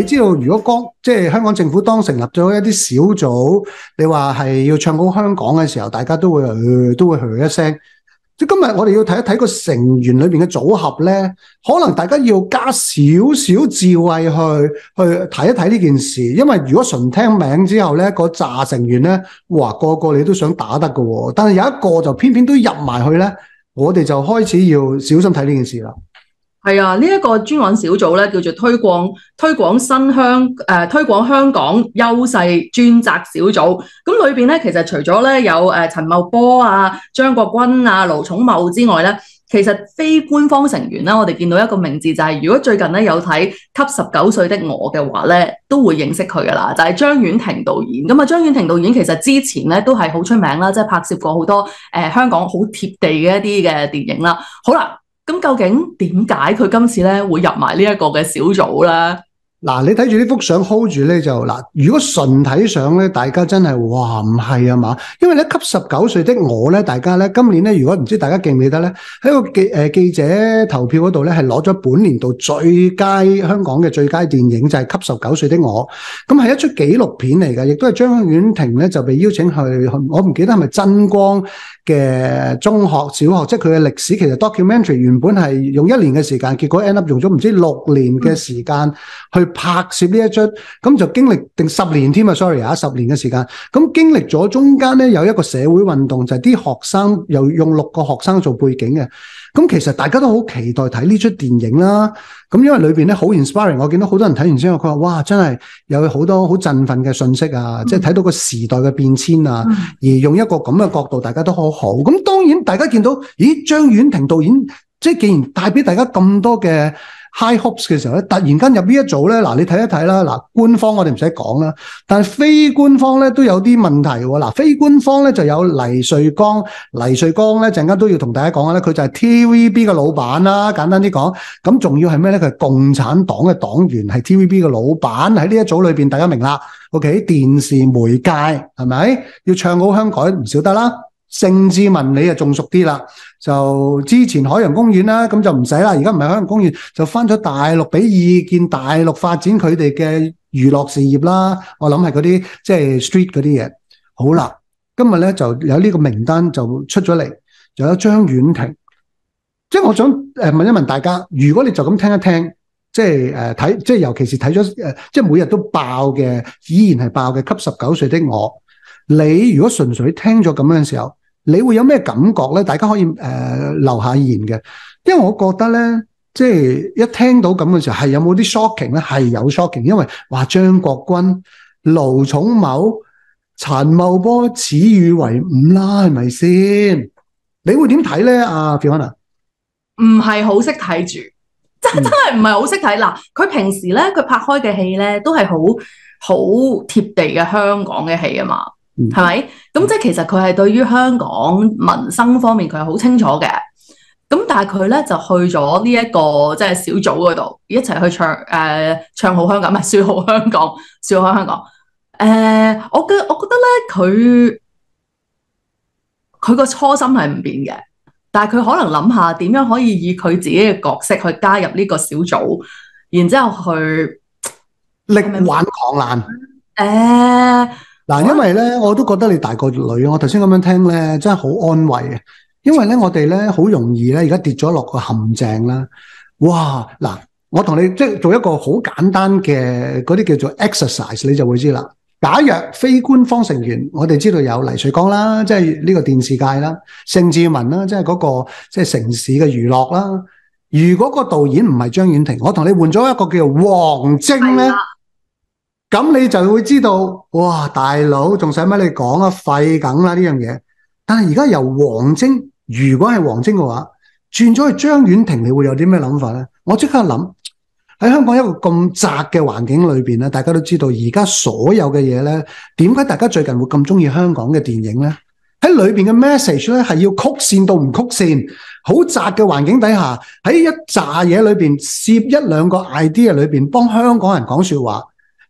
你知道如果即係香港政府當成立咗一啲小組，你話係要唱好香港嘅時候，大家都會一聲。即係今日我哋要睇一睇個成員裏邊嘅組合咧，可能大家要加少少智慧去睇一睇呢件事，因為如果純聽名之後咧，個紮成員咧，哇個個你都想打得㗎喎，但係有一個就偏偏都入埋去咧，我哋就開始要小心睇呢件事啦。 係啊，呢一個專案小組咧叫做推廣香港優勢專責小組。咁裏邊咧，其實除咗咧有陳茂波啊、張國軍啊、盧寵茂之外咧，其實非官方成員咧，我哋見到一個名字就係，如果最近咧有睇《給19歲的我》嘅話咧，都會認識佢噶啦，就係張婉婷導演。咁啊，張婉婷導演其實之前咧都係好出名啦，即係拍攝過好多香港好貼地嘅一啲嘅電影啦。好啦。咁究竟點解佢今次咧會入埋呢一個嘅小組咧？ 嗱，你睇住呢幅相 hold 住咧就嗱，如果純睇相咧，大家真係哇唔係啊嘛，因為咧給19歲的我咧，大家咧今年咧，如果唔知大家記唔記得咧，喺個記者投票嗰度咧係攞咗本年度香港嘅最佳電影就係給19歲的我，咁係一出紀錄片嚟嘅，亦都係張婉婷咧就被邀請去，我唔記得係咪真光嘅中學、小學，即係佢嘅歷史。其實 documentary 原本係用1年嘅時間，結果 end up 用咗唔知6年嘅時間去拍攝呢一出，咁就經歷定10年添啊 ，sorry 啊，10年嘅時間。咁經歷咗中間咧有一個社會運動，就係啲學生又用6個學生做背景嘅。咁其實大家都好期待睇呢出電影啦。咁因為裏邊咧好 inspiring， 我見到好多人睇完之後，佢話哇真係有好多好振奮嘅信息啊，即係睇到個時代嘅變遷啊，而用一個咁嘅角度，大家都好好。咁當然大家見到，咦張婉婷導演即係既然帶俾大家咁多嘅high hopes 嘅時候咧，突然間入呢一組咧，嗱你睇一睇啦，嗱官方我哋唔使講啦，但係非官方咧都有啲問題喎。嗱非官方咧就有黎瑞剛咧陣間都要同大家講下咧，佢就係 TVB 嘅老闆啦，簡單啲講，咁仲要係咩咧？佢係共產黨嘅黨員，係 TVB 嘅老闆，喺呢一組裏邊大家明啦。OK， 電視媒介係咪要唱好香港唔少得啦？盛智文你就仲熟啲啦，就之前海洋公園啦，咁就唔使啦，而家唔係海洋公園，就翻咗大陸俾意見，大陸發展佢哋嘅娛樂事業啦。我諗係嗰啲即係 street 嗰啲嘢。好啦，今日咧就有呢個名單就出咗嚟，就有張婉婷。即係我想問一問大家，如果你就咁聽一聽，即係睇，即係尤其是睇咗即係每日都爆嘅，依然係爆嘅給19歲的我，你如果純粹聽咗咁樣嘅時候，你會有咩感覺咧？大家可以留下言嘅，因為我覺得咧，即係一聽到咁嘅時候，係有冇啲 shocking 咧？係有 shocking， 因為話張國軍、盧寵茂、陳茂波此語為伍啦，係咪先？你會點睇咧？阿 Fiona 唔係好識睇住，真係唔係好識睇。嗱，佢平時咧，佢拍開嘅戲咧，都係好貼地嘅香港嘅戲啊嘛。係咪？咁即係其實佢係對於香港民生方面佢係好清楚嘅。咁但係佢咧就去咗呢一個即係小組嗰度一齊去唱好香港，唔係説好香港，説好香港。我覺得咧佢個初心係唔變嘅，但係佢可能諗下點樣可以以佢自己嘅角色去加入呢個小組，然之後去力挽狂瀾。嗱，因為咧，我都覺得你大個女，我頭先咁樣聽咧，真係好安慰嘅。因為咧，我哋咧好容易咧，而家跌咗落個陷阱啦。哇！嗱，我同你即係做一個好簡單嘅嗰啲叫做 exercise， 你就會知啦。假若非官方成員，我哋知道有黎瑞剛啦，即係呢個電視界啦；盛智文啦，即係嗰個即係城市嘅娛樂啦。如果個導演唔係張婉婷，我同你換咗一個叫王晶咧。咁你就會知道，哇！大佬仲使乜你講啊？廢梗啦呢樣嘢。但係而家由王晶，如果係王晶嘅話，轉咗去張婉婷，你會有啲咩諗法咧？我即刻諗喺香港一個咁窄嘅環境裏邊咧，大家都知道而家所有嘅嘢咧，點解大家最近會咁中意香港嘅電影咧？喺裏邊嘅 message 咧係要曲線到唔曲線，好窄嘅環境底下，喺一紮嘢裏邊攝1-2個 idea 裏邊幫香港人講說話。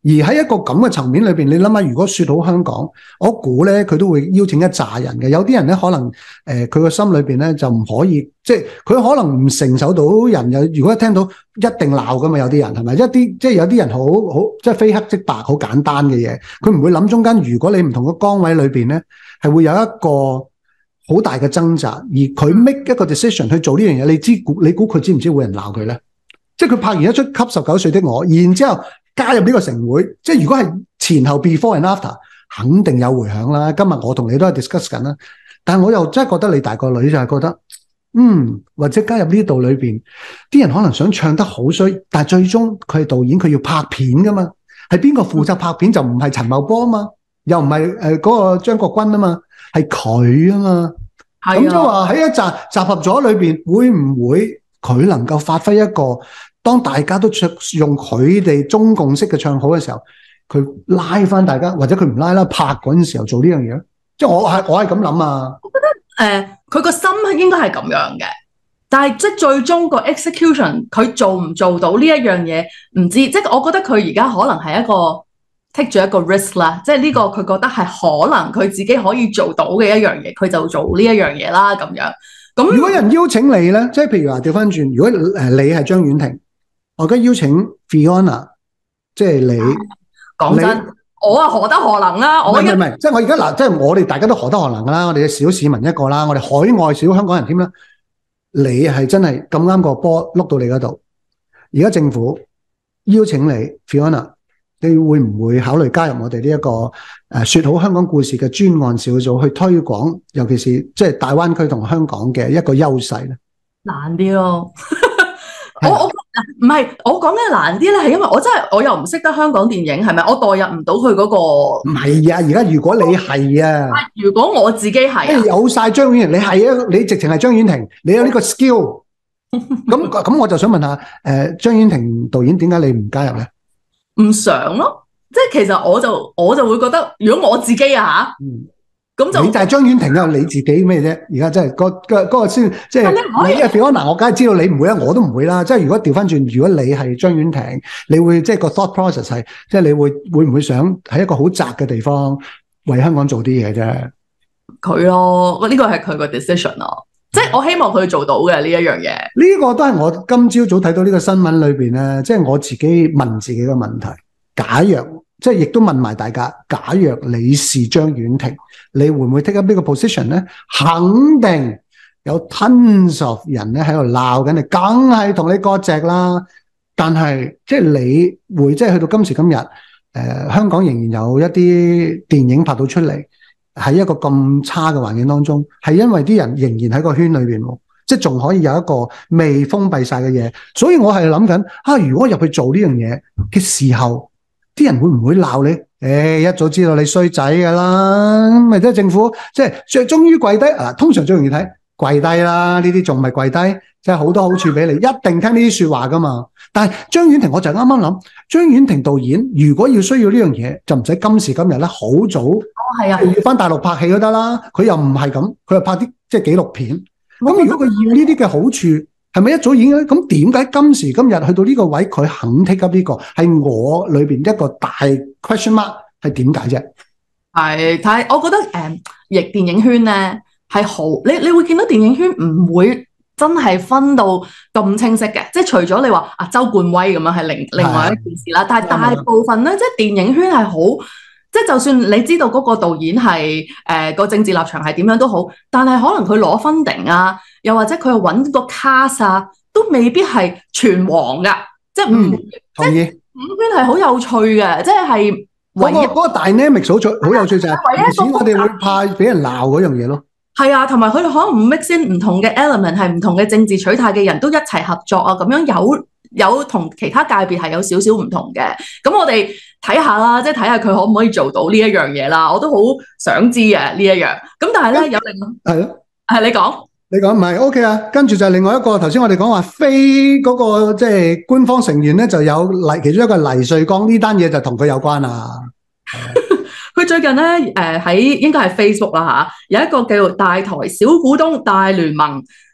而喺一個咁嘅層面裏邊，你諗下，如果説好香港，我估咧佢都會邀請一紮人嘅。有啲人咧可能佢個心裏邊咧就唔可以，即係佢可能唔承受到人有。如果一聽到一定鬧噶嘛，有啲人係咪？一啲即係有啲人好即係非黑即白，好簡單嘅嘢，佢唔會諗中間。如果你唔同個崗位裏邊咧，係會有一個好大嘅掙扎，而佢 make 一個 decision 去做呢樣嘢，你估佢知唔知會有人鬧佢咧？即係佢拍完一出給19歲的我，然之後加入呢個城會，即係如果係前後 before and after，肯定有回響啦。今日我同你都係 discuss 緊啦，但係我又真係覺得你大個女就係覺得，或者加入呢度裏邊，啲人可能想唱得好衰，但係最終佢係導演，佢要拍片噶嘛，係邊個負責拍片就唔係陳茂波啊嘛，又唔係嗰個張國軍啊嘛，係佢啊嘛。咁即係話喺一集合咗裏邊，會唔會佢能夠發揮一個？當大家都用佢哋中共式嘅唱好嘅時候，佢拉翻大家，或者佢唔拉啦，拍嗰陣時候做呢樣嘢，即係我係咁諗啊。 我覺得佢個心應該係咁樣嘅，但係即係最終個 execution 佢做唔做到呢一樣嘢唔知。即係我覺得佢而家可能係一個 take 住一個 risk 啦，即係呢個佢覺得係可能佢自己可以做到嘅一樣嘢，佢就做呢一樣嘢啦咁樣。咁如果有人邀請你咧，即係譬如話調翻轉，如果你係張婉婷。我而家邀請 Fiona， 即係你講真，我啊何德何能啦？ 唔係，即係我而家嗱，即係我哋大家都何德何能啦，我哋嘅小市民一個啦，我哋海外小香港人添啦。你係真係咁啱個波碌到你嗰度，而家政府邀請你 Fiona， 你會唔會考慮加入我哋呢一個説好香港故事嘅專案小組去推廣，尤其是即係大灣區同香港嘅一個優勢咧？ 難啲咯。我唔係我講嘅難啲咧，係因為我又唔識得香港電影，係咪？我代入唔到佢嗰個。 唔係啊，而家如果你係啊， 如果我自己係有晒張婉婷，你係啊，你直情係張婉婷，你有呢個 skill。咁我就想問下，張婉婷導演點解你唔加入咧？ 唔想咯，即係其實我就會覺得，如果我自己啊嚇。咁就你就係張婉婷啊！你自己咩啫？而家真係嗰個先，即係你啊 Fiona， 我梗係知道你唔會啦，我都唔會啦。即係如果調翻轉，如果你係張婉婷，你會即係個 thought process 係，即係你會唔會想喺一個好窄嘅地方為香港做啲嘢啫？ 佢咯，呢個係佢個 decision 咯。即係我希望佢做到嘅呢一樣嘢。 呢個都係我今朝早睇到呢個新聞裏邊咧，即係我自己問自己嘅問題。假若即係亦都問埋大家，假若你是張婉婷，你會唔會 take up 呢個 position 咧？肯定有 tons of 人咧喺度鬧緊你，梗係同你割席啦。但係即係你會即係去到今時今日，香港仍然有一啲電影拍到出嚟，喺一個咁差嘅環境當中，係因為啲人仍然喺個圈裏邊，即係仲可以有一個未封閉晒嘅嘢。所以我係諗緊，如果入去做呢樣嘢嘅時候，啲人會唔會鬧你？一早知道你衰仔噶啦，咪即係政府即係終於跪低啊！通常最容易睇跪低啦，呢啲仲唔係跪低，即係好多好處俾你，一定聽呢啲說話噶嘛。但係張婉婷，我就啱啱諗，張婉婷導演如果要需要呢樣嘢，就唔使今時今日咧，好早係啊， 要翻大陸拍戲都得啦。佢又唔係咁，佢又拍啲即係紀錄片。咁如果佢要呢啲嘅好處，係咪一早已經咁？點解今時今日去到呢個位，佢肯 take up 呢個？係我裏邊一個大 question mark， 係點解啫？ 係睇，我覺得亦電影圈咧係好，你會見到電影圈唔會真係分到咁清晰嘅，即係除咗你話周冠威咁樣係另外一件事啦。但係大部分咧，即係電影圈係好，即係就算你知道嗰個導演係個政治立場係點樣都好，但係可能佢攞funding啊，又或者佢又揾個 cast 啊，都未必係全黃噶，即係同意。 影圈係好有趣嘅，即係嗰個 dynamic 好有趣就係，以前我哋會怕俾人鬧嗰樣嘢咯。 係啊，同埋佢哋可能 mix in 唔同嘅 element， 係唔同嘅政治取態嘅人都一齊合作啊，咁樣有同其他界別係有少少唔同嘅。咁我哋睇下啦，即係睇下佢可唔可以做到呢一樣嘢啦。我都好想知嘅呢一樣。咁但係咧有另外係你講唔係 OK 啊？跟住就係另外一個頭先我哋講話非嗰個即係官方成員咧，就有其中一個黎瑞剛，呢單嘢就同佢有關啦。佢最近咧喺應該係 Facebook 啦嚇，有一個叫做大台小股東大聯盟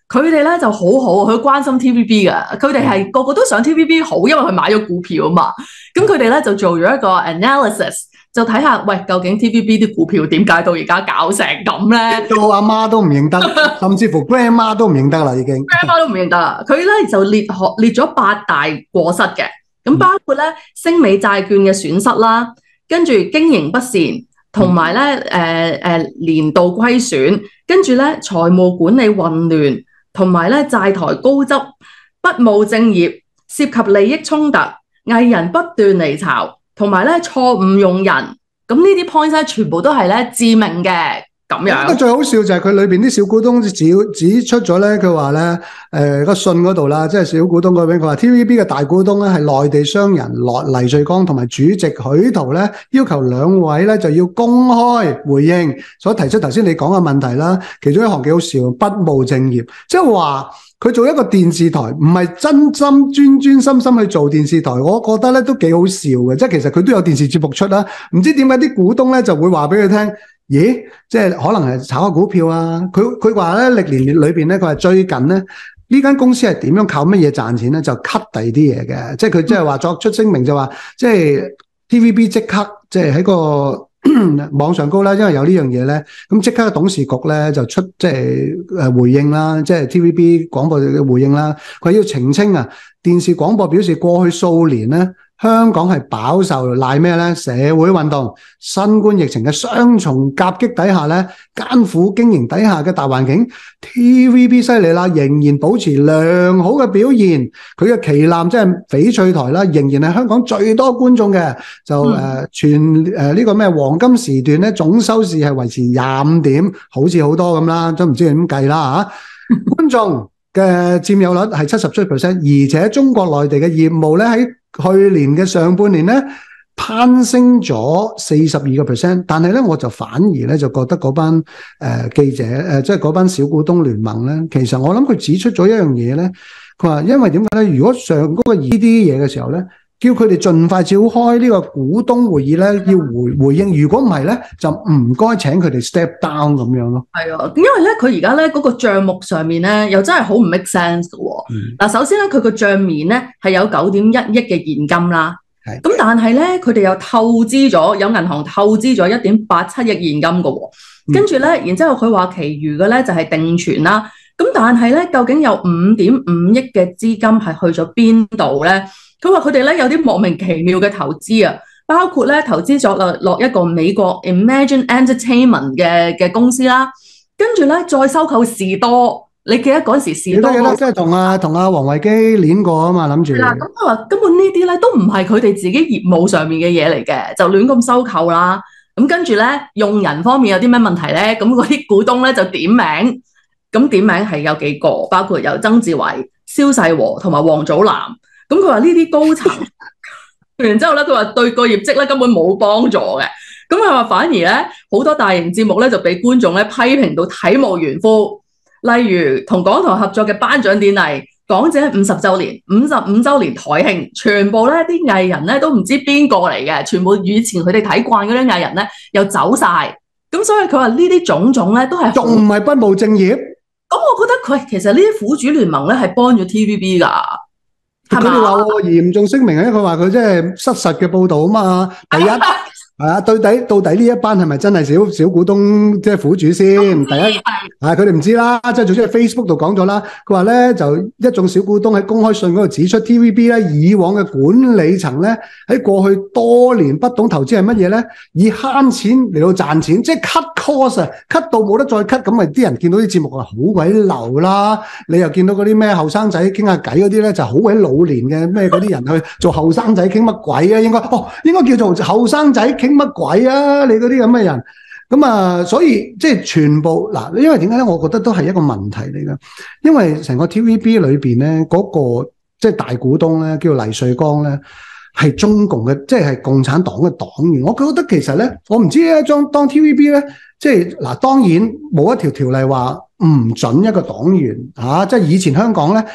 佢哋咧就好好，佢關心 TVB 嘅，佢哋係個個都想 TVB 好，因為佢買咗股票啊嘛。咁佢哋咧就做咗一個 analysis， 就睇下喂，究竟 TVB 啲股票點解到而家搞成咁咧？ 到阿媽都唔認得，甚至乎 grandma 都唔認得啦，已經。 grandma 都唔認得啦。佢咧就列咗8大過失嘅，咁包括咧星美債券嘅損失啦，跟住經營不善，同埋咧年度虧損，跟住咧財務管理混亂。同埋咧債台高執、不務正業、涉及利益衝突、藝人不斷離巢，同埋咧錯誤用人，咁呢啲 point 咧全部都係咧致命嘅咁樣。最好笑就係佢裏邊啲小股東指出咗咧，佢話咧個信嗰度啦，即係小股東嗰邊，佢話 TVB 嘅大股東咧係內地商人黎瑞剛同埋主席許圖咧，要求兩位咧就要公開回應所提出頭先你講嘅問題啦。其中一行幾好笑，不務正業，即係話佢做一個電視台，唔係真心專心去做電視台，我覺得咧都幾好笑嘅。即係其實佢都有電視節目出啦，唔知點解啲股東咧就會話俾佢聽。咦，即係可能係炒下股票啊？佢話咧歷年裏邊咧，佢話最近咧呢間公司係點樣靠乜嘢賺錢咧？就 cut 第二啲嘢嘅，即係佢即係話作出聲明就話，即係 TVB 即刻即係喺個網上高啦，因為有呢樣嘢咧，咁即刻董事局咧就出即係回應啦，即係 TVB 廣播嘅回應啦，佢要澄清啊，電視廣播表示過去數年咧。香港係飽受賴咩咧？社會運動、新冠疫情嘅雙重夾擊底下咧，艱苦經營底下嘅大環境 ，TVB 犀利啦，仍然保持良好嘅表現。佢嘅旗艦即係翡翠台啦，仍然係香港最多觀眾嘅。就全呢個咩黃金時段咧，總收視係維持25點，好似好多咁啦，都唔知點計啦嚇。觀眾嘅佔有率係77%，而且中國內地嘅業務咧喺去年嘅上半年咧攀升咗42%，但係咧我就反而咧就覺得嗰班記者即係嗰班小股東聯盟咧，其實我諗佢指出咗一樣嘢咧，佢話因為點解咧？如果上嗰個呢啲嘢嘅時候咧，叫佢哋盡快召開呢個股東會議咧，要回應。如果唔係咧，就唔該請佢哋 step down 咁樣咯。 係啊，因為咧佢而家咧嗰個帳目上面咧，又真係好唔 make sense 嘅喎。嗱，首先咧佢個帳面咧係有9.1億嘅現金啦，咁但係咧佢哋又透支咗，有銀行透支咗1.87億現金嘅喎。跟住咧，然之後佢話其餘嘅咧就係定存啦。咁但係咧，究竟有5.5億嘅資金係去咗邊度咧？佢話佢哋咧有啲莫名其妙嘅投資啊，包括咧投資咗落一個美國 Imagine Entertainment 嘅公司啦，跟住咧再收購士多。你記得嗰時士多即係同阿王維基攣過啊嘛，諗住。 嗱，咁佢話根本呢啲咧都唔係佢哋自己業務上面嘅嘢嚟嘅，就亂咁收購啦。咁跟住咧用人方面有啲咩問題咧？咁嗰啲股東咧就點名，咁點名係有幾個，包括有曾志偉、蕭世和同埋王祖藍。咁佢話呢啲高層，然之後咧佢話對個業績咧根本冇幫助嘅。咁佢話反而咧好多大型節目咧就俾觀眾咧批評到體無完膚。例如同港台合作嘅頒獎典禮，港姐50週年、55週年台慶，全部咧啲藝人咧都唔知邊個嚟嘅，全部以前佢哋睇慣嗰啲藝人咧又走晒。咁所以佢話呢啲種種咧都係仲唔係不務正業？ 咁我覺得佢其實呢啲苦主聯盟咧係幫咗 TVB 㗎。 佢哋話嚴重聲明咧，佢話佢即係失實嘅報導啊嘛。第一係啊，到底呢一班係咪真係小股東即係苦主先？第一佢哋唔知啦，即係總之喺 Facebook 度講咗啦。佢話咧就一眾小股東喺公開信嗰度指出 TVB 咧以往嘅管理層咧喺過去多年不懂投資係乜嘢咧，以慳錢嚟到賺錢，即係 cut cost 啊，cut 到冇得再 cut，咁咪啲人見到啲節目啊好鬼流啦。你又見到嗰啲咩後生仔傾下偈嗰啲咧就好鬼老年嘅咩嗰啲人去做後生仔傾乜鬼啊？應該叫做後生仔傾乜鬼啊？你嗰啲咁嘅人，咁啊，所以即係全部嗱，因為點解咧？我覺得都係一個問題嚟噶，因為成個 TVB 裏邊咧，嗰個即係大股東咧，叫黎瑞剛咧，係中共嘅，即係共產黨嘅黨員。我覺得其實咧，我唔知咧，當 TVB 咧，即係嗱，當然冇一條條例話唔准一個黨員嚇，即係以前香港咧。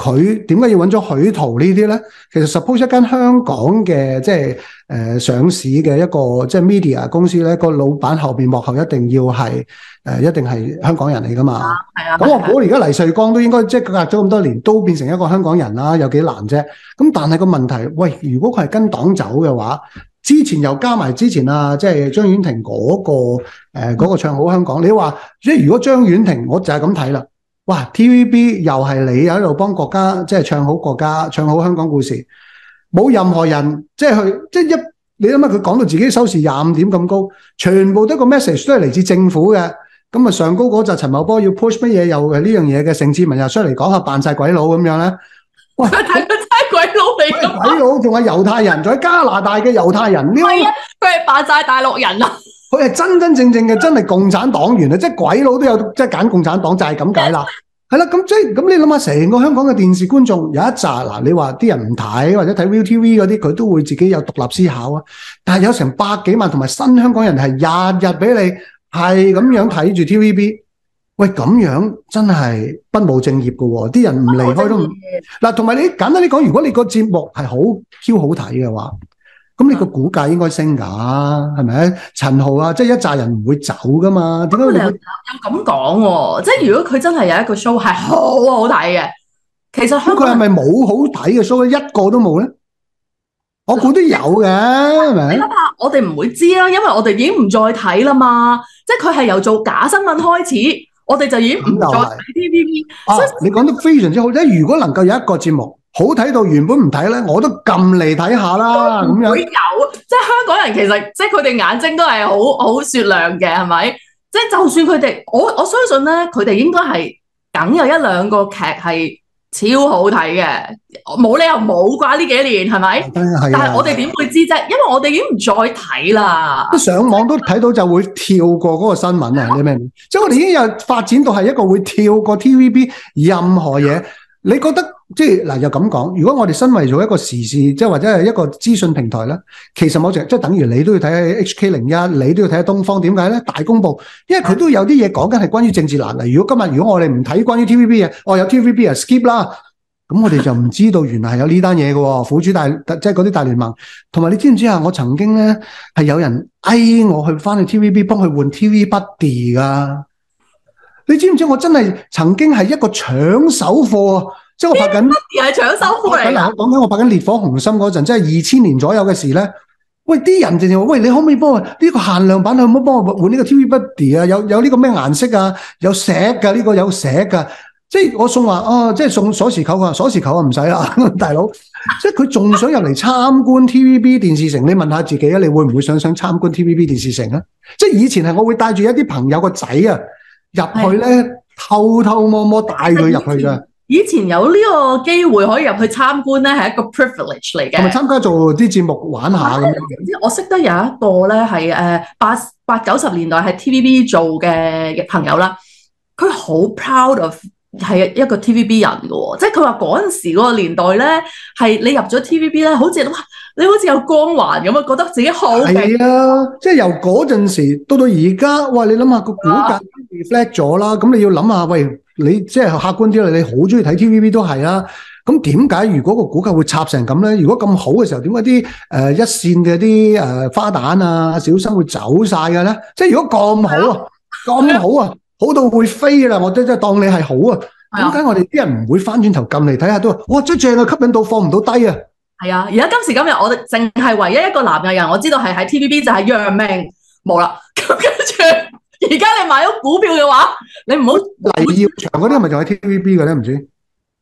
佢點解要揾咗許圖呢啲咧？其實 suppose 一間香港嘅即係上市嘅一個即係 media 公司咧，個老闆後邊幕後一定要係一定係香港人嚟噶嘛。 係啊。 咁我估而家黎瑞剛都應該即係隔咗咁多年都變成一個香港人啦，有幾難啫？咁但係個問題，喂，如果佢係跟黨走嘅話，之前又加埋之前啊，即係張婉婷嗰個唱好香港，你話即係如果張婉婷，我就係咁睇啦。哇 ！TVB 又係你喺度幫國家，即係唱好國家，唱好香港故事，冇任何人即係去，即係你諗下佢講到自己收視25點咁高，全部都個 message 都係嚟自政府嘅。咁啊上高嗰陣陳茂波要 push 乜嘢，又係呢樣嘢嘅，盛智文又出嚟講下扮晒鬼佬咁樣咧。哇！ 佢睇佢真係鬼佬嚟㗎嘛？ 鬼佬仲係猶太人，仲喺加拿大嘅猶太人。 係啊，佢係扮晒大陸人啊！ 佢係真真正正嘅，真係共產黨員啊！即係鬼佬都有，即係揀共產黨就係咁解啦。係啦，咁即係咁，你諗下成個香港嘅電視觀眾有一紮嗱，你話啲人唔睇或者睇 ViuTV 嗰啲，佢都會自己有獨立思考啊。但係有成百幾萬同埋新香港人係日日俾你係咁樣睇住 TVB， 喂咁樣真係不務正業㗎喎，啲人唔離開都唔嗱。同埋你簡單啲講，如果你個節目係好 Q 好睇嘅話，咁你個股價應該升㗎，係咪？陳豪啊，即係一紮人唔會走㗎嘛？點解你又咁講喎？即係如果佢真係有一個 show 係好好睇嘅，其實香港佢係咪冇好睇嘅 show 一個都冇咧？我估都有嘅，係咪？ 你諗下，我哋唔會知啦，因為我哋已經唔再睇啦嘛。即係佢係由做假新聞開始，我哋就已經唔再睇 TVB。所以你講得非常之好。即係如果能夠有一個節目好睇到原本唔睇咧，我都撳嚟睇下啦。咁樣會有，即係香港人其實即係佢哋眼睛都係好雪亮嘅，係咪？即係就算佢哋，我相信咧，佢哋應該係梗有一兩個劇係超好睇嘅，冇理由冇啩呢幾年，係咪？但係我哋點會知啫？因為我哋已經唔再睇啦。 上網都睇到就會跳過嗰個新聞啊！你明唔明？即係我哋已經有發展到係一個會跳過 TVB 任何嘢。你覺得即係嗱又咁講，如果我哋身為咗一個時事，即係或者係一個資訊平台咧，其實某程即係等於你都要睇 HK01，你都要睇東方，點解咧？大公報，因為佢都有啲嘢講緊係關於政治難題。如果我哋唔睇關於 TVB 嘅，有 TVB 啊 skip 啦，咁我哋就唔知道原來係有呢單嘢嘅喎。苦主即係嗰啲大聯盟，同埋你知唔知啊？我曾經咧係有人我去翻去 TVB 幫佢換 TV Buddy 噶。你知唔知我真係曾經係一個搶手貨啊！即係我拍緊， 係搶手貨嚟㗎。 講緊我拍緊《烈火雄心》嗰陣，即係2000年左右嘅事咧。喂，啲人直情話：喂，你可唔可以幫我呢個限量版？可唔可以幫我換呢個 TV Buddy 啊？有呢個咩顏色啊？有石㗎，呢個有石㗎。即係我送話即係送鎖匙扣啊！鎖匙扣啊，唔使啦，大佬。即係佢仲想入嚟參觀 TVB 電視城，你問下自己啊，你會唔會想參觀 TVB 電視城啊？即係以前係我會帶住一啲朋友個仔啊。入去咧，偷偷摸摸帶佢入去㗎。 以前有呢個機會可以入去參觀咧，係一個 privilege 嚟嘅。 係咪參加做啲節目玩下咁樣？ 我識得有一個咧係80-90年代係 TVB 做嘅朋友啦，佢好 proud of 係一個 TVB 人㗎喎，即係佢話嗰陣時嗰個年代咧，係你入咗 TVB 咧，好似你好似有光環咁啊，覺得自己好勁。係啊，即係由嗰陣時到而家，哇！你諗下個股價 reflect 咗啦，咁你要諗下，喂，你即係客觀啲啦，你好中意睇 TVB 都係啦。咁點解如果個股價會插成咁咧？如果咁好嘅時候，點解啲一線嘅啲花旦啊、小生會走晒嘅咧？即係如果咁好啊，咁好啊，好到會飛啦！我真係當你係好啊。點解我哋啲人唔會翻轉頭撳嚟睇下都話哇，真正啊，吸引到放唔到低啊！ 係啊，而家今時今日我哋淨係唯一一個男藝人，我知道係喺 TVB 就係楊明，冇啦。咁跟住而家你買咗股票嘅話，你唔好黎耀祥嗰啲係咪就喺 TVB 嘅咧？唔知。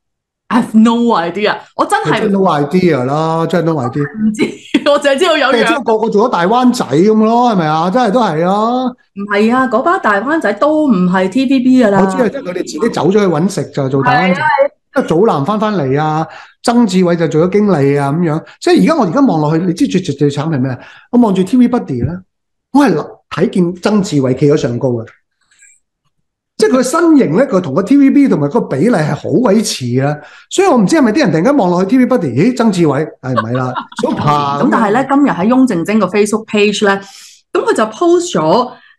I have no idea，我真係 no idea 啦，真係 no idea。 唔知，我淨係知道有樣。 即係個個做咗大灣仔咁咯，係咪啊？真係都係啊。 唔係啊，嗰班大灣仔都唔係 TVB 噶啦。 我知啊，即係佢哋自己走咗去揾食就做大灣仔。即係祖藍翻嚟啊，曾志偉就做咗經理啊咁樣。即係而家望落去，你知最慘係咩？我望住 TV Buddy 咧，我係睇見曾志偉企咗上高嘅。即係佢身形咧，佢同個 TVB 同埋個比例係好鬼似啊，所以我唔知係咪啲人突然間望落去 TV Buddy，咦，曾志偉係唔係啦？咁但係咧，今日喺翁靜晶個 Facebook page 咧，咁佢就 post 咗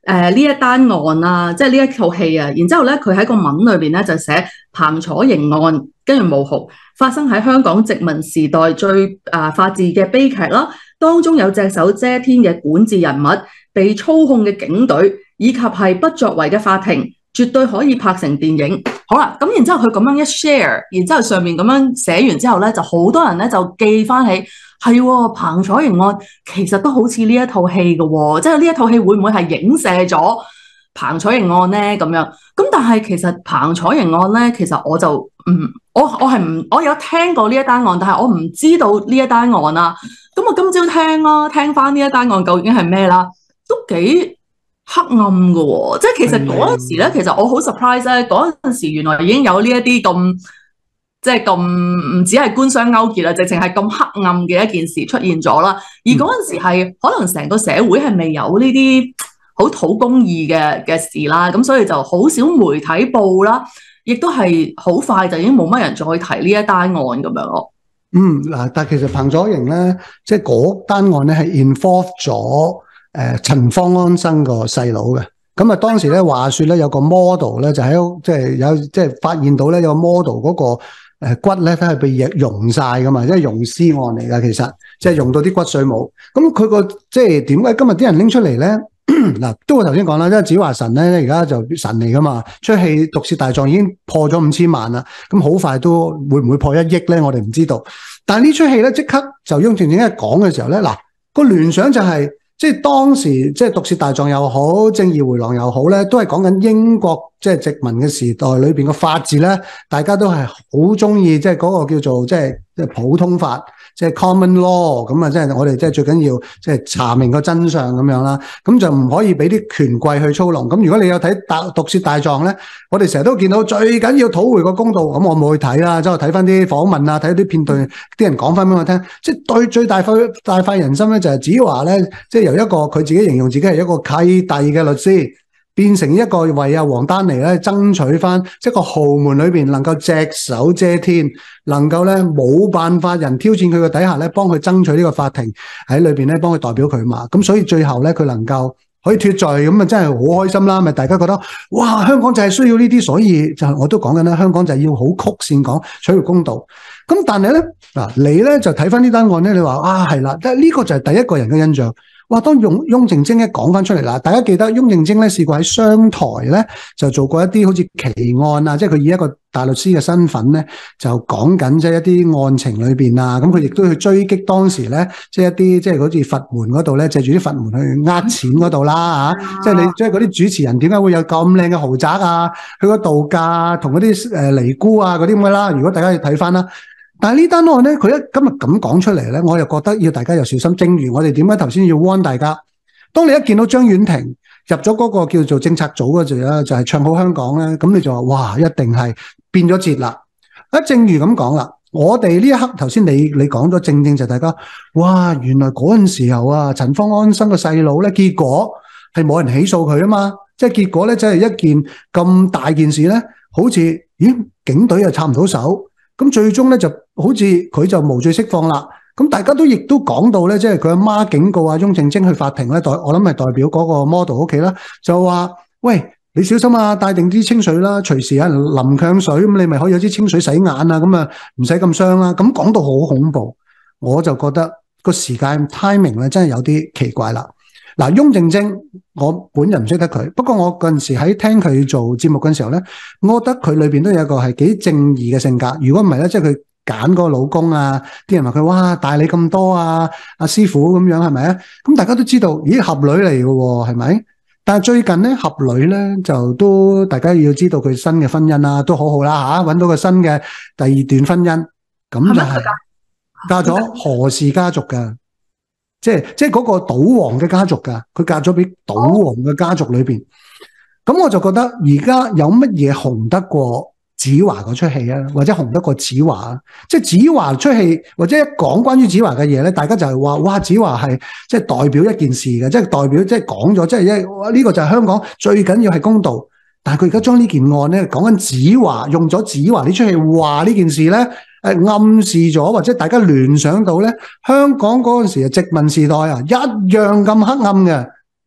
呢一單案啊，即係呢一套戲啊，然之後咧佢喺個文裏邊咧就寫彭楚營案，跟住冒號發生喺香港殖民時代最法治嘅悲劇啦，當中有隻手遮天嘅管治人物，被操控嘅警隊，以及係不作為嘅法庭，絕對可以拍成電影。好啦，咁然之後佢咁樣一 share，然之後上面咁樣寫完之後咧，就好多人咧就記翻起。係喎，彭楚營案其實都好似呢一套戲嘅喎，即係呢一套戲會唔會係影射咗彭楚營案咧？咁樣咁，但係其實彭楚營案咧，其實我就我有聽過呢一單案，但係我唔知道呢一單案啦。咁我今朝聽啦，聽翻呢一單案究竟係咩啦？都幾黑暗嘅喎，即係其實嗰陣時咧，其實我好 surprise 咧，嗰陣時原來已經有呢一啲咁。即係咁唔止係官商勾結啦，直情係咁黑暗嘅一件事出現咗啦。而嗰陣時係可能成個社會係未有呢啲好討公義嘅事啦，咁所以就好少媒體報啦，亦都係好快就已經冇乜人再提呢一單案咁樣咯。 嗱，但係其實彭楚營咧，即係嗰單案咧係 involve 咗陳方安生個細佬嘅。咁啊，當時咧話說咧有個 model 咧就喺即係發現到咧有個 model 嗰個。骨咧都係被溶晒噶嘛，即係溶屍案嚟噶，其實即係溶到啲骨髓冇。咁佢個即係點解今日啲人拎出嚟咧？嗱，都我頭先講啦，因為子華神咧而家就神嚟噶嘛，出戲《毒舌大狀》已經破咗5000萬啦，咁好快都會唔會破1億咧？我哋唔知道。但係呢出戲咧即刻就翁靜晶一講嘅時候咧，嗱個聯想就係、是。即係當時，即係《毒舌大狀》又好，《正義迴廊》又好咧，都係講緊英國即係殖民嘅時代裏邊嘅法治咧，大家都係好中意，即係嗰個叫做即係普通法，即係 common law 咁啊！即係我哋即係最緊要即係查明個真相咁樣啦。咁就唔可以俾啲權貴去操弄。咁如果你有睇《毒舌大狀》咧，我哋成日都見到最緊要討回個公道。咁我冇去睇啦，即係睇翻啲訪問啊，睇啲片段，啲人講翻俾我聽。即係對最大快人心咧，就係子華咧，即係由一個佢自己形容自己係一個契弟嘅律師，變成一個為阿王丹妮咧爭取翻即係個豪門裏邊能夠隻手遮天，能夠咧冇辦法人挑戰佢嘅底下咧，幫佢爭取呢個法庭喺裏邊咧幫佢代表佢嘛。咁所以最後咧佢能夠可以脫罪，咁啊真係好開心啦！咪大家覺得哇，香港就係需要呢啲，所以就我都講緊啦，香港就係要好曲線講取回公道。咁但係咧嗱，你咧就睇翻呢單案咧，你話啊係啦，呢個就係第一個人嘅印象。哇！當翁靜晶一講翻出嚟啦，大家記得翁靜晶咧試過喺商台咧就做過一啲好似奇案啊，即係佢以一個大律師嘅身份咧就講緊即係一啲案情裏邊啊，咁佢亦都去追擊當時咧即係一啲即係好似佛門嗰度咧借住啲佛門去呃錢嗰度啦嚇，即係你即係嗰啲主持人點解會有咁靚嘅豪宅啊？去個度假同嗰啲尼姑啊嗰啲咁嘅啦，如果大家要睇翻啦。但係呢單案咧，佢今日咁講出嚟咧，我又覺得要大家有小心。正如我哋點解頭先要 warn 大家，當你一見到張婉婷入咗嗰個叫做政策組嗰陣咧，就係唱好香港咧，咁你就話哇，一定係變咗節啦。正如咁講啦，我哋呢一刻頭先你講咗，正正就大家哇，原來嗰陣時候啊，陳方安生個細佬咧，結果係冇人起訴佢啊嘛，即係結果咧，即係一件咁大件事咧，好似咦警隊又插唔到手。咁最終咧就好似佢就無罪釋放啦。咁大家都亦都講到咧，即係佢阿媽警告啊翁靜晶去法庭咧，我諗係代表嗰個 model 屋企啦，就話喂，你小心啊，帶定啲清水啦，隨時有人淋強水，咁你咪可以有啲清水洗眼啊，咁啊唔使咁傷啦。咁講到好恐怖，我就覺得個時間 timing 咧真係有啲奇怪啦。嗱，翁靜晶我本人唔識得佢，不過我嗰陣時喺聽佢做節目嗰陣時候咧，我覺得佢裏邊都有一個係幾正義嘅性格。如果唔係咧，即係佢揀個老公啊，啲人話佢哇大你咁多啊，阿師傅咁樣係咪啊？咁大家都知道，咦俠女嚟嘅喎，係咪？但係最近咧俠女咧就都大家要知道佢新嘅婚姻啊，都好好啦嚇，揾到個新嘅第二段婚姻，咁就係嫁咗何氏家族㗎。即係嗰個賭王嘅家族噶，佢嫁咗俾賭王嘅家族裏邊，咁我就覺得而家有乜嘢紅得過子華嗰出戲啊，或者紅得過子華啊？即係子華出戲或者一講關於子華嘅嘢咧，大家就係話哇，子華係即係代表一件事嘅，即係代表即係講咗，即係呢個就係香港最緊要係公道。但係佢而家將呢件案咧講緊子華，用咗子華呢出戲話呢件事咧。暗示咗或者大家聯想到咧，香港嗰陣時嘅殖民時代啊，一樣咁黑暗嘅。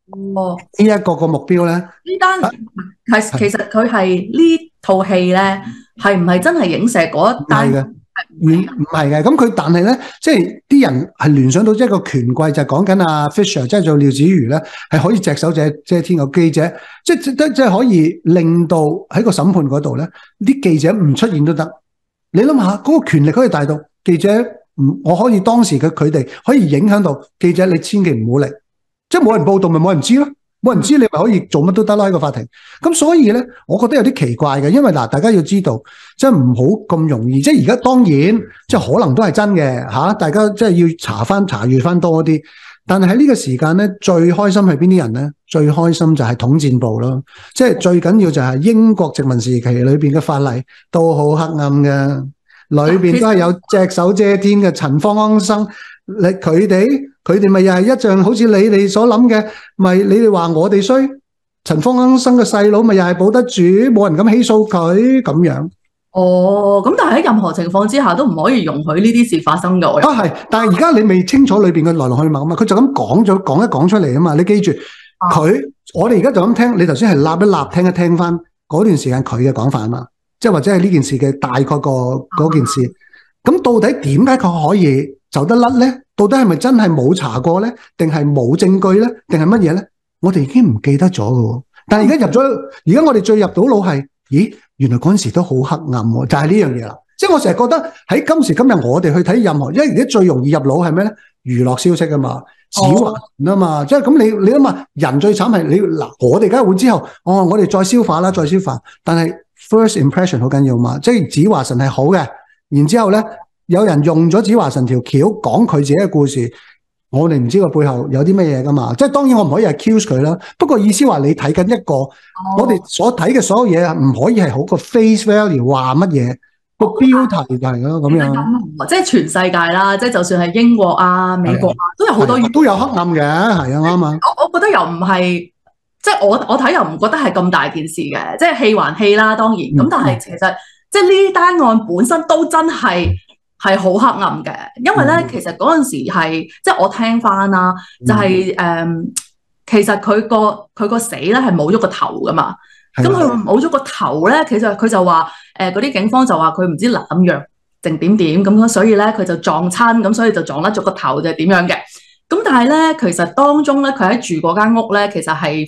哦， 呢一個目標咧， 呢單係其實佢係呢套戲咧，係唔係真係影射嗰一單？ 唔係嘅，咁佢但係咧，即係啲人係聯想到一個權貴，就係講緊阿 Fisher， 即係做廖子瑜咧，係可以隻手遮天嘅記者，即係可以令到喺個審判嗰度咧，啲記者唔出現都得。你諗下，嗰個權力可以大到記者我可以當時佢哋可以影響到記者，你千祈唔好嚟，即係冇人報道咪冇人知咯。冇人知你咪可以做乜都得啦喺個法庭，咁所以咧，我覺得有啲奇怪嘅，因為嗱，大家要知道，即係唔好咁容易，即係而家當然即係可能都係真嘅嚇，大家即係要查閲翻多啲。但係喺呢個時間咧，最開心係邊啲人咧？最開心就係統戰部咯，即係最緊要就係英國殖民時期裏邊嘅法例都好黑暗嘅，裏邊都係有隻手遮天嘅陳方安生，佢哋咪又係一樣，好似你哋所諗嘅，咪你哋話我哋衰，陳方安生嘅細佬咪又係保得住，冇人敢起訴佢咁樣。 哦，咁但係喺任何情況之下都唔可以容許呢啲事發生嘅。 係，但係而家你未清楚裏邊嘅來龍去脈啊嘛，佢就咁講出嚟啊嘛，你記住我哋而家就咁聽，你頭先係立一立聽一聽翻嗰段時間佢嘅講法啊嘛，即係或者係呢件事嘅大概嗰件事，咁到底點解佢可以走得甩咧？到底係咪真係冇查過咧？定係冇證據咧？定係乜嘢咧？我哋已經唔記得咗嘅。但係而家我哋最入到腦係，咦？原來嗰陣時都好黑暗喎，就係呢樣嘢啦。即係我成日覺得喺今時今日，我哋去睇任何，因為而家最容易入腦係咩咧？娛樂消息啊嘛，指環啊嘛，即係咁你諗下，人最慘係你嗱，我哋梗係會之後，我哋再消化啦，再消化。但係 first impression 好緊要嘛，即係子華神係好嘅，然之後咧。有人用咗子華神條橋講佢自己嘅故事，我哋唔知個背後有啲乜嘢噶嘛？即係當然我唔可以 accuse 佢啦。不過意思話你睇緊一個，我哋所睇嘅所有嘢唔可以係好個 face value 話乜嘢個標題就係咯咁樣。 即係全世界啦，即係就算係英國啊、美國啊，都有好多都有黑暗嘅，係啊啱啊。 我覺得又唔係，即係我睇又唔覺得係咁大件事嘅，即係戲還戲啦，當然。咁但係其實即係呢單案本身都真係。係好黑暗嘅，因為咧，其實嗰陣時係即係我聽翻啦，就係其實佢個死咧係冇咗個頭噶嘛，咁佢冇咗個頭咧，其實佢就話嗰啲警方就話佢唔知濫藥定點咁，所以咧佢就撞親，咁所以就撞甩咗個頭就係點樣嘅。咁但係咧，其實當中咧，佢喺住嗰間屋咧，其實係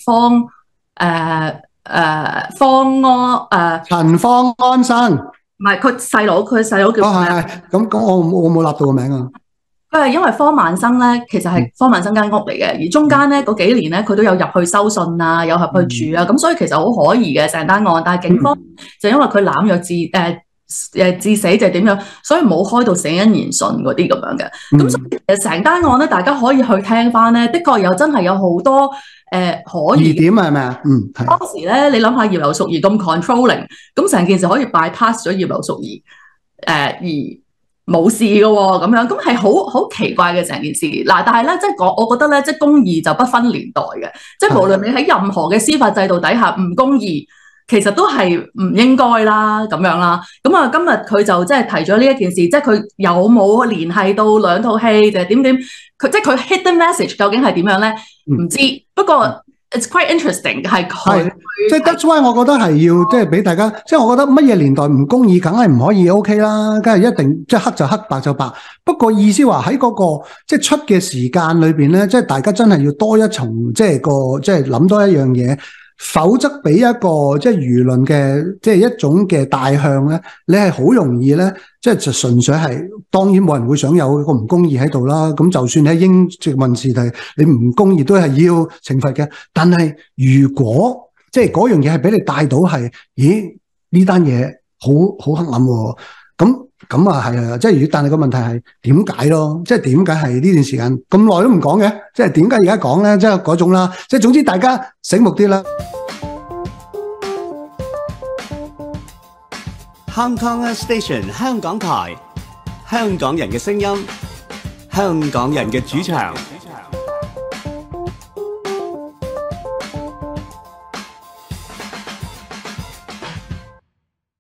陳方安生。 唔係佢細佬叫咩？ 咁我冇立到個名啊。 佢係因為方萬生咧，其實係方萬生間屋嚟嘅，而中間咧嗰幾年咧，佢都有入去收信啊，有入去住啊，咁所以其實好可疑嘅成單案。但係警方就因為佢濫藥致死就係點樣，所以冇開到死因研訊嗰啲咁樣嘅。咁所以成單案咧，大家可以去聽翻咧，的確又真係有好多可疑疑點係咪啊？ 當時咧，你諗下葉劉淑儀咁 controlling， 咁成件事可以 bypass 咗葉劉淑儀而冇事嘅喎，咁樣咁係好奇怪嘅成件事。嗱，但係咧，即係我覺得咧，即係公義就不分年代嘅，即係無論你喺任何嘅司法制度底下唔公義，其實都係唔應該啦，咁樣啦。咁啊，今日佢就即係提咗呢一件事，即係佢有冇聯繫到兩套戲，定係點？佢即係佢 hidden message 究竟係點樣咧？唔知。不過 it's quite interesting 係佢。 即係 that's why 我覺得係要即係俾大家，即係我覺得乜嘢年代唔公義，梗係唔可以 OK 啦，梗係一定即係黑就黑，白就白。不過意思話喺嗰個即係出嘅時間裏邊咧，即係大家真係要多一重，即係諗多一樣嘢。否則俾一個即係輿論嘅即係一種嘅大向咧，你係好容易咧，即係就純粹係當然冇人會想有個唔公義喺度啦。咁就算喺英殖民時代，你唔公義都係要懲罰嘅。但係如果即係嗰樣嘢係俾你帶到係，咦呢單嘢好黑暗喎，咁啊係啊，即係但係個問題係點解咯？即係點解係呢段時間咁耐都唔講嘅？即係點解而家講咧？即係嗰種啦。即係總之大家醒目啲啦。 Hong Kong Station 香港台，香港人嘅聲音，香港人嘅主場。